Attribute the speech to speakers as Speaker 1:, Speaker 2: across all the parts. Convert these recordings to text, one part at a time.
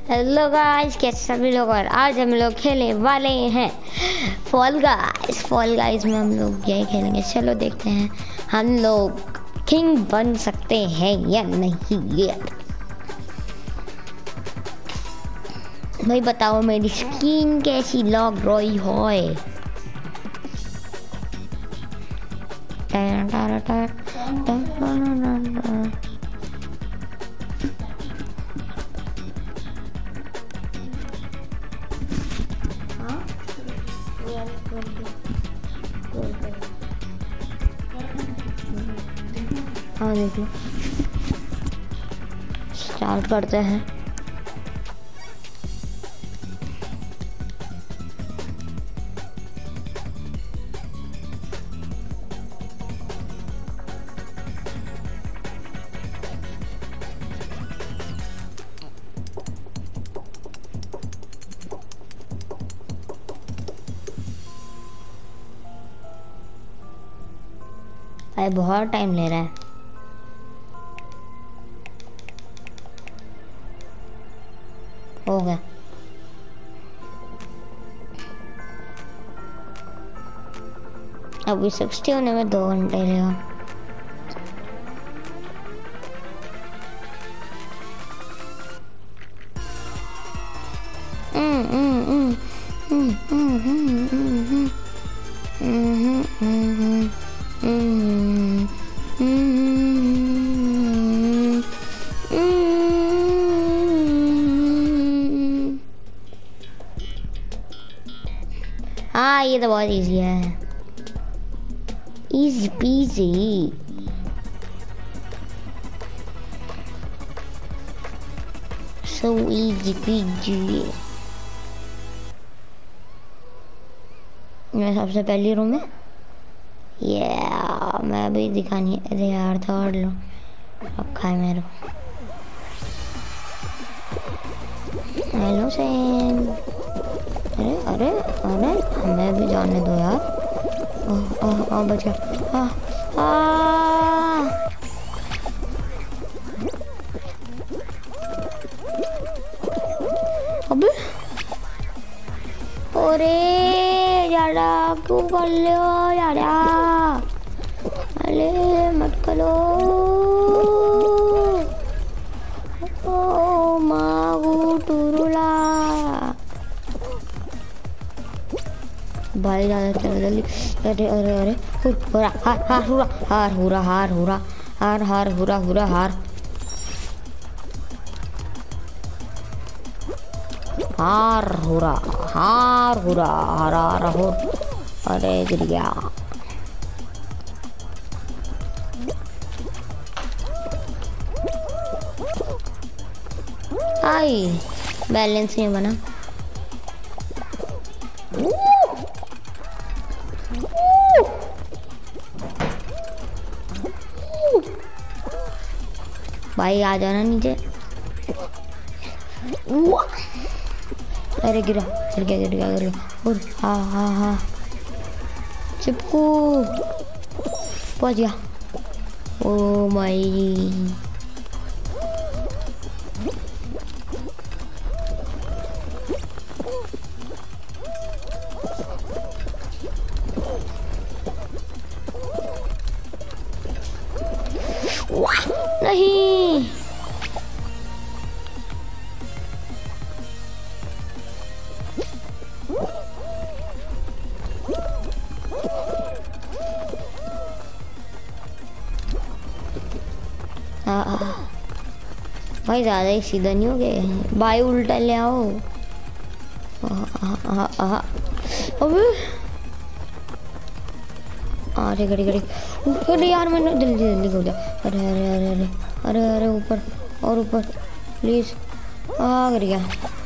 Speaker 1: Hello guys, कैसे सभी लोग। और आज हम लोग खेलने वाले हैं फॉल गाइस। फॉल गाइस में हम लोग यही खेलेंगे। चलो देखते हैं हम लोग किंग बन सकते हैं या नहीं। यार भाई बताओ मेरी स्किन कैसी लग रही है। हाँ देख लो, स्टार्ट करते हैं। अरे बहुत टाइम ले रहा है। हो गया। अभी 60 होने में 2 घंटे लेगा। हाँ ये तो बहुत इजी है, easy peasy. So easy peasy. मैं सबसे पहली रूम में मैं अभी दिखानी। अरे यार थर्ड लो रखा है मेरे। Hello Sam. अरे अरे अरे हमें भी जाने दो यार। बच गया। अबे अरे यारा क्यों कर ले हो यारा। अरे मत करो। ओ मागू टुरुला भाई ज्यादा चलो जल्दी। अरे अरे अरे हार हुरा हार हुरा हार हुरा हार हार हुरा हुरा हार हार हुरा हार हुरा हरा रहो। अरे गिर गया। आई बैलेंस नहीं बना। भाई आ जाना नीचे। अरे गिरा गिर गया गिर गया गिर गया। और हाँ चिपकू पहुंच गया। ओ माई नहीं। भाई ज्यादा ही सीधा नहीं हो गए भाई, उल्टा ले आओ। अबे अरे घड़ी घड़ी। अरे यार मैंने जल्दी जल्दी हो गया। अरे अरे अरे अरे अरे अरे ऊपर और ऊपर प्लीज। गिर गया।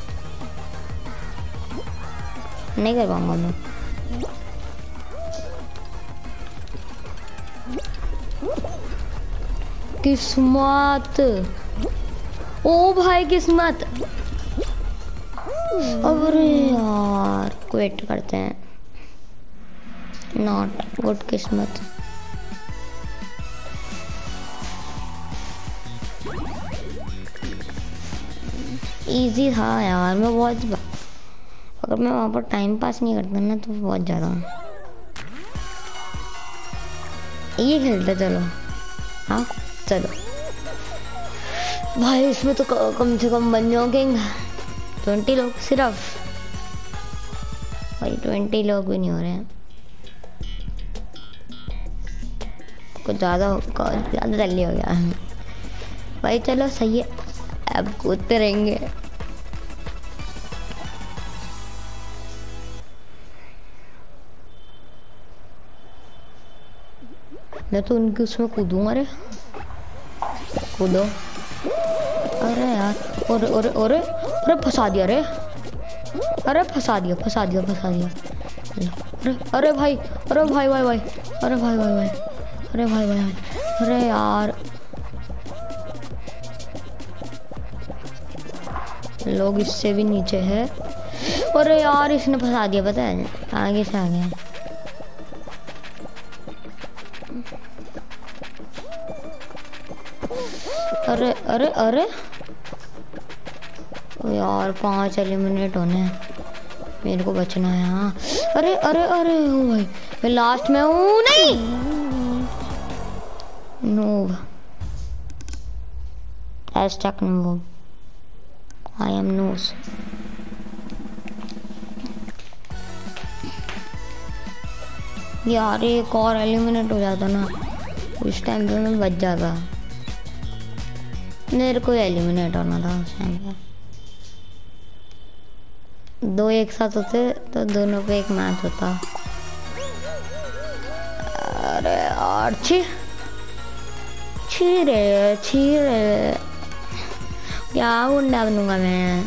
Speaker 1: नहीं कर पाऊंगा मैं। किस्मत। ओ भाई किस्मत। अरे यार क्विट करते हैं। नॉट गुड किस्मत। इजी था यार। मैं बहुत, अगर मैं वहाँ पर टाइम पास नहीं करता ना तो बहुत ज़्यादा ये खेलते। चलो हाँ चलो भाई, इसमें तो कम से कम बन जाओगे 20 लोग सिर्फ। भाई 20 लोग भी नहीं हो रहे हैं, कुछ ज़्यादा जल्दी हो गया भाई। चलो सही है, अब कूदते रहेंगे। मैं तो उनके उसमें कूदूंगा। अरे कूदो। अरे यार, और अरे फंसा दिया। अरे फंसा दिया। अरे भाई, अरे भाई, अरे यार लोग इससे भी नीचे है। अरे यार इसने फंसा दिया, पता है, आगे से आ गए। अरे यार 5 एलिमिनेट होने हैं, मेरे को बचना है। हाँ अरे ओ भाई, मैं लास्ट में हूँ। नहीं नूब, #noob, आई एम नूस। यार एक और एलिमिनेट हो जाता ना, उस टाइम पे मैं बच जाता। मेरे को एलिमिनेट होना था उस टाइम पे। 2 एक साथ होते तो दोनों पे एक मैच होता। अरे यार छी रे क्या गुंडा बनूंगा मैं।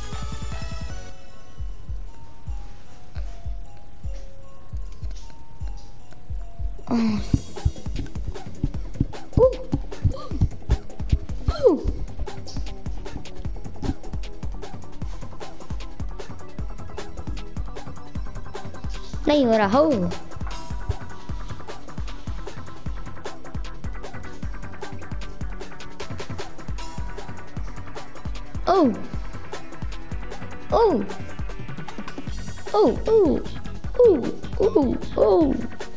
Speaker 1: नहीं हो रहा हो। Oh. Oh. Oh. Oh. Oh. Oh. Oh.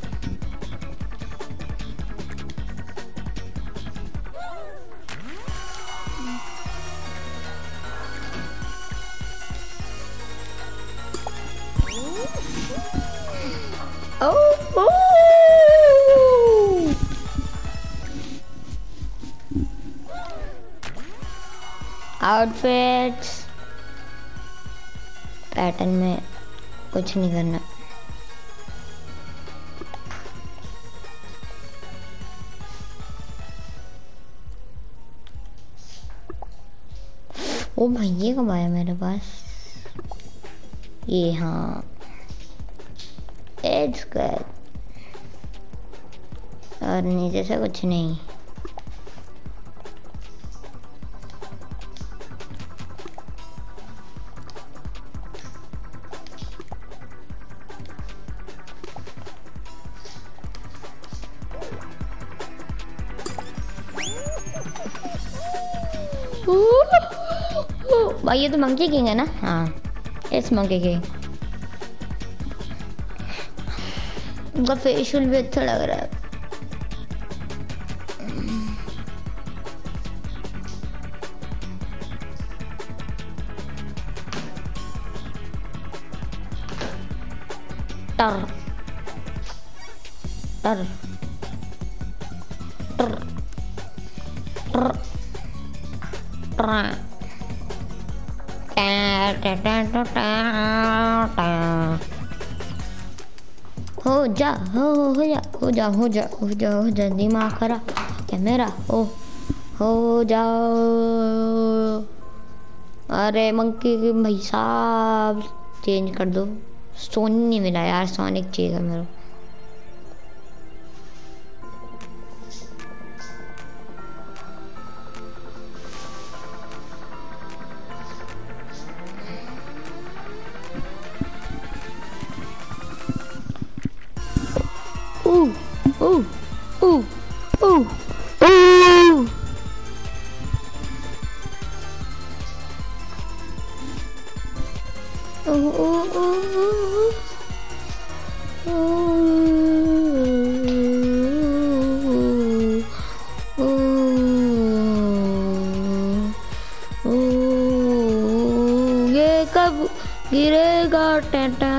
Speaker 1: Outfits pattern में कुछ नहीं करना। ओ भाई ये कब आया मेरे पास ये। हाँ एज कर, और नीचे से कुछ नहीं। भाई ये तो मंकी किंग है ना। हाँ इट्स मंकी किंग। उनका फेशियल भी अच्छा लग रहा है। टर टर टर टर टर हो जा दिमाग खराब क्या मेरा। हो जाओ। अरे मंकी की भाई साहब चेंज कर दो। सोनी नहीं मिला यार, सोनिक चाहिए था मेरे को। ये कब गिरेगा टेटा?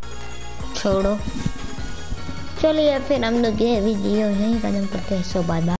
Speaker 1: छोड़ो, चलिए फिर हम लोग ये वीडियो यहीं खत्म करते हैं। So bye bye.